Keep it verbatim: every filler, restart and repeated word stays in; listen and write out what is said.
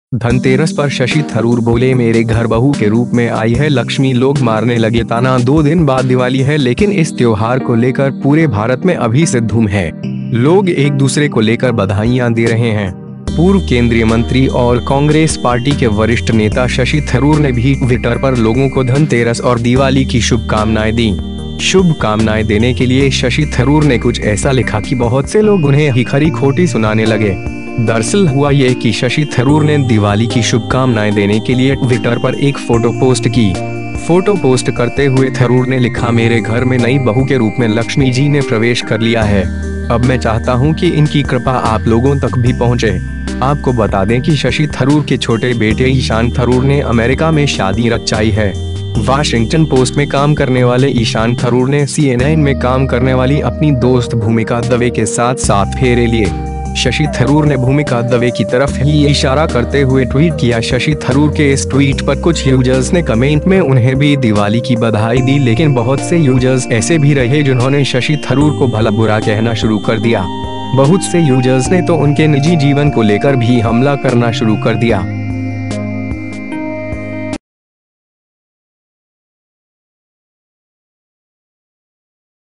धनतेरस पर शशि थरूर बोले, मेरे घर बहू के रूप में आई है लक्ष्मी, लोग मारने लगे ताना। दो दिन बाद दिवाली है, लेकिन इस त्योहार को लेकर पूरे भारत में अभी से धूम है। लोग एक दूसरे को लेकर बधाइयां दे रहे हैं। पूर्व केंद्रीय मंत्री और कांग्रेस पार्टी के वरिष्ठ नेता शशि थरूर ने भी ट्विटर पर लोगों को धनतेरस और दिवाली की शुभकामनाएं दी। शुभकामनाएं देने के लिए शशि थरूर ने कुछ ऐसा लिखा कि बहुत से लोग उन्हें ही खरी खोटी सुनाने लगे। दरअसल हुआ ये कि शशि थरूर ने दिवाली की शुभकामनाएं देने के लिए ट्विटर पर एक फोटो पोस्ट की। फोटो पोस्ट करते हुए थरूर ने लिखा, मेरे घर में नई बहू के रूप में लक्ष्मी जी ने प्रवेश कर लिया है। अब मैं चाहता हूं कि इनकी कृपा आप लोगों तक भी पहुंचे। आपको बता दें कि शशि थरूर के छोटे बेटे ईशान थरूर ने अमेरिका में शादी रचाई है। वाशिंगटन पोस्ट में काम करने वाले ईशान थरूर ने सी एन एन में काम करने वाली अपनी दोस्त भूमिका दवे के साथ साथ फेरे लिए। शशि थरूर ने भूमिका दवे की तरफ ही इशारा करते हुए ट्वीट किया। शशि थरूर के इस ट्वीट पर कुछ यूजर्स ने कमेंट में उन्हें भी दिवाली की बधाई दी, लेकिन बहुत से यूजर्स ऐसे भी रहे जिन्होंने शशि थरूर को भला बुरा कहना शुरू कर दिया। बहुत से यूजर्स ने तो उनके निजी जीवन को लेकर भी हमला करना शुरू कर दिया।